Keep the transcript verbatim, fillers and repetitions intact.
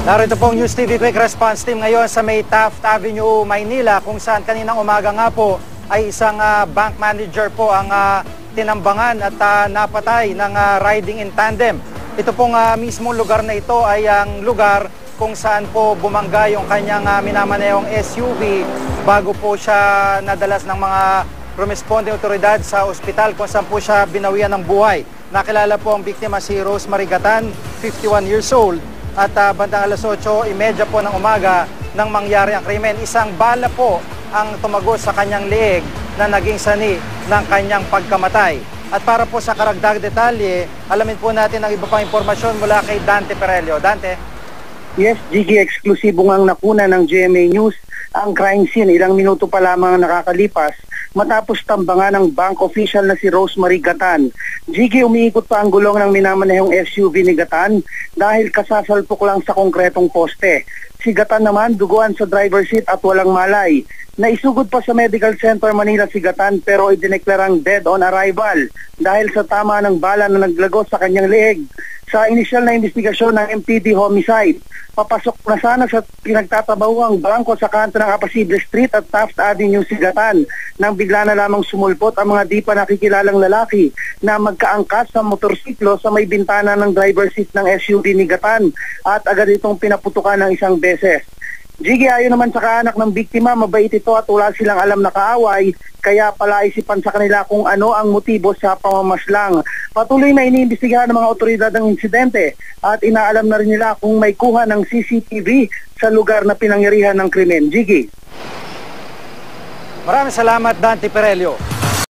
Narito pong News T V Quick Response Team ngayon sa may Taft Avenue, Maynila, kung saan kaninang umaga nga po ay isang uh, bank manager po ang uh, tinambangan at uh, napatay ng uh, riding in tandem. Ito pong uh, mismong lugar na ito ay ang lugar kung saan po bumangga yung kanyang uh, minamanehong S U V bago po siya nadalas ng mga responding otoridad sa ospital kung saan po siya binawian ng buhay. Nakilala po ang biktima si Rosemary Gatan, fifty-one years old. At uh, bandang alas otso trenta po ng umaga nang mangyari ang krimen. Isang bala po ang tumagos sa kanyang leeg na naging sani ng kanyang pagkamatay. At para po sa karagdag detalye, alamin po natin ang iba pang impormasyon mula kay Dante Perelio. Dante? Yes, G G, eksklusibo ngang nakuna ng G M A News ang crime scene ilang minuto pa lamang nakakalipas matapos tambangan ng bank official na si Rosemary Gatan. G G, umiikot pa ang gulong ng minamanehong S U V ni Gatan dahil kasasalpok lang sa konkretong poste. Si Gatan naman duguan sa driver seat at walang malay. Naisugod pa sa Medical Center Manila si Gatan pero idineklarang dead on arrival dahil sa tama ng bala na naglagos sa kanyang leeg. Sa inisyal na investigasyon ng M P D Homicide, papasok na sana sa pinagtatabawang bangko sa kanto ng Apasible Street at Taft Avenue si Gatan nang bigla na lamang sumulpot ang mga di pa nakikilalang lalaki na magkaangkas sa motorsiklo sa may bintana ng driver seat ng S U V ni Gatan at agad itong pinaputukan ng isang beses. Jiggy, ayon naman sa kaanak ng biktima, mabait ito at wala silang alam na kaaway, kaya palaisipan sa kanila kung ano ang motibo sa pamamaslang. Patuloy na iniimbestigahan ng mga otoridad ng insidente at inaalam na rin nila kung may kuha ng C C T V sa lugar na pinangyarihan ng krimen. Jiggy. Maraming salamat, Dante Perelio.